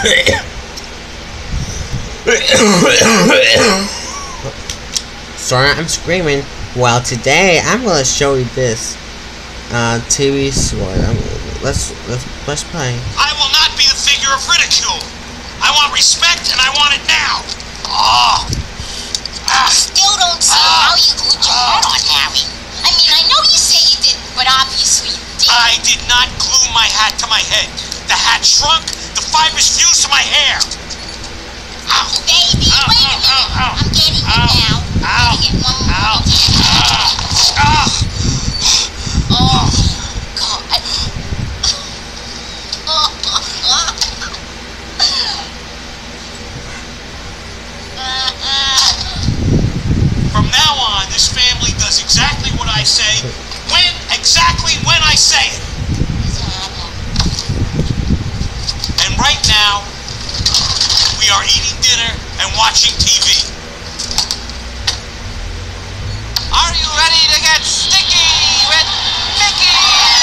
Sorry, I'm screaming. Well, today I'm gonna show you this TV sword. Let's play. I will not be the figure of ridicule. I want respect, and I want it now. Oh. Still don't see how you glued your head on, Harry. I mean, I know you say you did, but obviously you did. I did not glue my hat to my head. The hat shrunk. The fibers fused to my hair. Oh, baby, wait a minute. I'm getting it now. Ow. Getting it. One more. Oh, God. From now on, this family does exactly what I say, exactly when I say it. And right now, we are eating dinner and watching TV. Are you ready to get sticky with Mickey?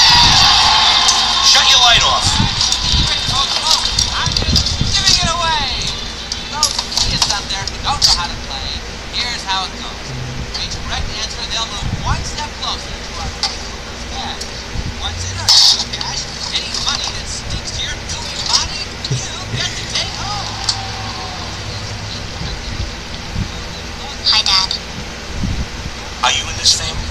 Shut your light off. I'm just giving it away. Those kids out there who don't know how to play, here's how it goes. For each correct answer, they'll move one step closer to our cash. Once in our cash, any money that sticks to your gooey body, you get to take home. Hi, Dad. Are you in this family?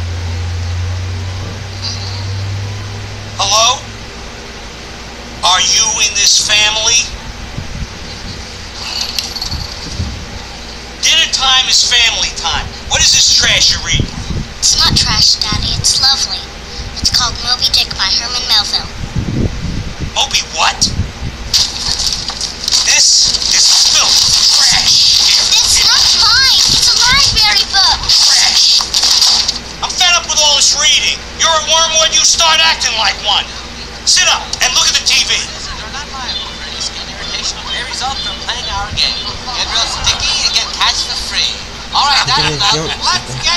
Hello? Are you in this family? Dinner time is family time. What is this trash you're reading? It's not trash, Daddy. It's lovely. It's called Moby Dick by Herman Melville. Moby what? This is filth. Trash. It's not mine. It's a library book. Trash. I'm fed up with all this reading. You're a wormwood, you start acting like one. Sit up and look at the TV. Citizens are not liable for any skin irritation that may result from playing our game. Get real sticky and get catch for free. All right, that's enough. Let's get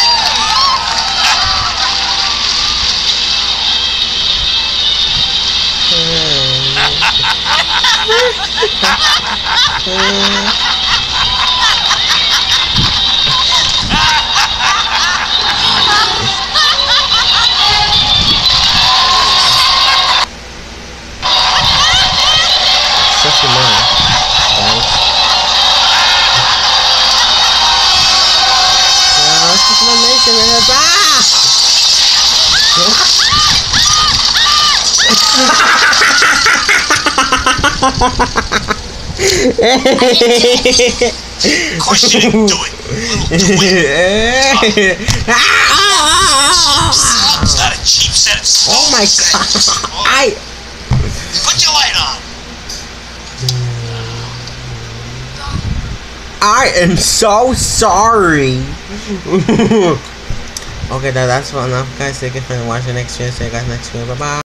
Such a man, guys. This is my nation, man. Of course you didn't do it. It's not a cheap set. It's Oh my God! Put your light on. I am so sorry. Okay, that's enough, guys. Thank you for watching. Next video. See you guys next video. Bye bye.